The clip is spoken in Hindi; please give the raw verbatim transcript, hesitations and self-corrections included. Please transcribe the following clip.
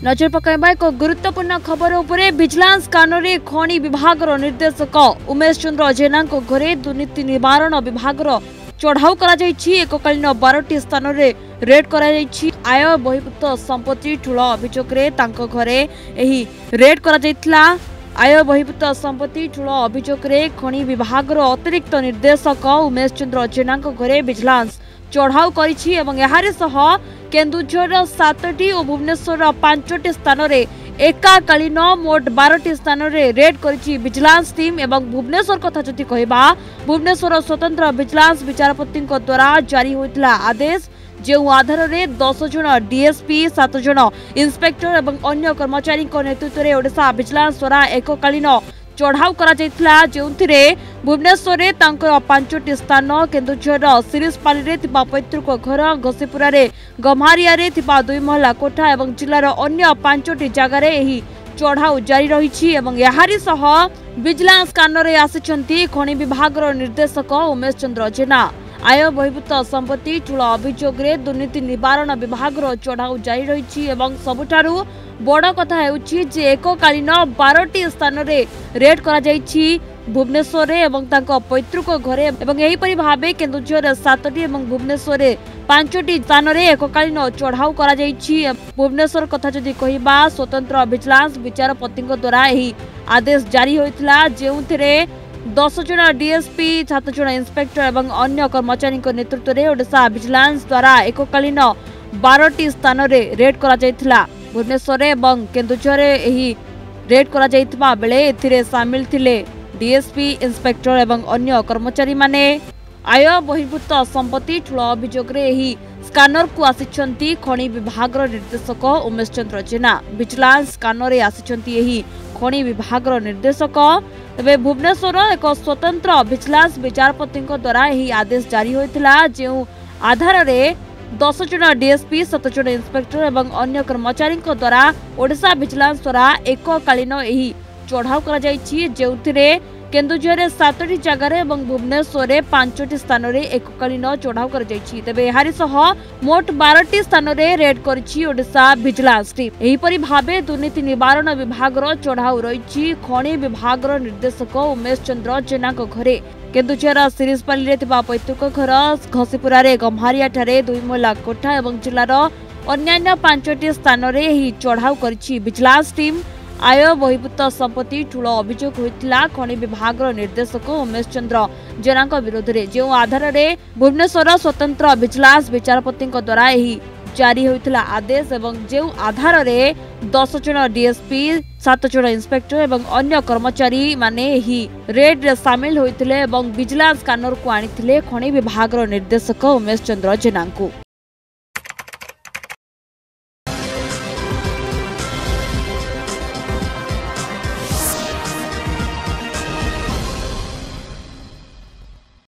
नजर पकाइबा एक गुरुत्वपूर्ण खबर उपरे विजिलेंस कानूनी खनि विभाग निर्देशक उमेश चंद्र जेना घरे दुर्नीति निवारण विभाग चढ़ाऊ एककालीन बारटी स्थान में रेड कर आय बहिर्भूत संपत्ति ठूल अभियोग घरे रेड कर आय बहिर्भूत संपत्ति ठूल अभियोग खनि विभाग अतिरिक्त निर्देशक उमेश चंद्र जेना घरे विजिलेंस चढ़ाऊ कर केन्दुझर सातटी और भुवनेश्वर पांचटी स्थान में एकाकालीन मोट बारटी स्थान में रेड करिछि विजिलेंस टीम एवं भुवनेश्वर कथा जदि कहबा भुवनेश्वर स्वतंत्र विजिलेंस विचारपति द्वारा जारी होइतिला आदेश जो आधार में दस जन डीएसपी सात जन इंस्पेक्टर एवं अन्य कर्मचारी नेतृत्व में ओडिशा विजिलेंस द्वारा एककालीन चढ़ाऊ जो भुवनेश्वर पांचटी स्थान केन्दुझर सिरिसपाली पैतृक घर घसीपुरा गम्हारिया दुई महला कोठा और जिलार अन्य पांचटी जगार चढ़ाऊ जारी रही विजिलेंस कानरे आसी खनि विभाग निर्देशक उमेश चंद्र जेना आय बहिर्भूत संपत्ति ठूल अभियोग दुर्नीति निवारण विभाग चढ़ाऊ जारी रही सबुठारु बड़ कथा हेउछि जे एककालीन बारटी स्थान में रेड कर भुवनेश्वर एवं पैतृक घरे एवं एहीपरि भावे केन्दुझर सातटी एवं भुवनेश्वर पांचटी स्थान में एककालीन चढ़ाऊ कर भुवनेश्वर कथा जदि कहबा स्वतंत्र विजिलेंस विचारपति द्वारा यही आदेश जारी होइतिला जेउथिरे दस जन डीएसपी सात जन इंस्पेक्टर एवं अन्य कर्मचारी नेतृत्व में ओडिशा विजिलेंस द्वारा एककालीन बारटी स्थान में रेड कर भुवनेश्वर एवं केन्दुझर यही रेड कर बेले एथिरे सामिल थिले डीएसपी इंस्पेक्टर एवं अन्य कर्मचारी माने आय बहिर्भूत संपत्ति ठूल अभियोग स्कानर को आसी खनि विभाग निर्देशक उमेश चंद्र जेना विजिलेंस स्कानर आसी खनि विभाग निर्देशक तेरे भुवनेश्वर एक स्वतंत्र विजिलेंस विचारपति द्वारा यही आदेश जारी होइतिला जो आधार में दस जन डीएसपी सात जन इंस्पेक्टर एवं अन्य कर्मचारी द्वारा ओडिशा विजिलेंस द्वारा एककालीन यही चढ़ाऊ कर केन्दुझर सातटी जगार एवं भुवनेश्वर पांचटी स्थान में एककालीन चढ़ाऊ कर तेरे मोट बारटी स्थान में रेड करिछि ओडिशा विजिलेंस टीम एहीपरि भावे दुर्नीति निवारण विभाग चढ़ाऊ रही खनि विभाग निर्देशक उमेश चंद्र जेना घरे केन्दुझर सिरिसपाली पैतृक घर घसीपुरा गम्हारिया दुई महला कोठा और जिलार अन्य पांचटी स्थान में चढ़ाऊ करिछि विजिलेंस टीम आय बहिर्भूत संपत्ति ठूल अभियोग होइतिला खनि विभाग निर्देशक उमेश चंद्र जेना विरोध में जो आधार में भुवनेश्वर स्वतंत्र विजिलेंस विचारपति द्वारा यही जारी होइतिला आदेश एवं जो आधार में दस जन डीएसपी सात जन इंस्पेक्टर एवं अन्य कर्मचारी माने ही रेड रे सामिल होइतिले एवं विजिलेंस स्कानर को आनिथिले खनि विभाग निर्देशक उमेश चंद्र जेना।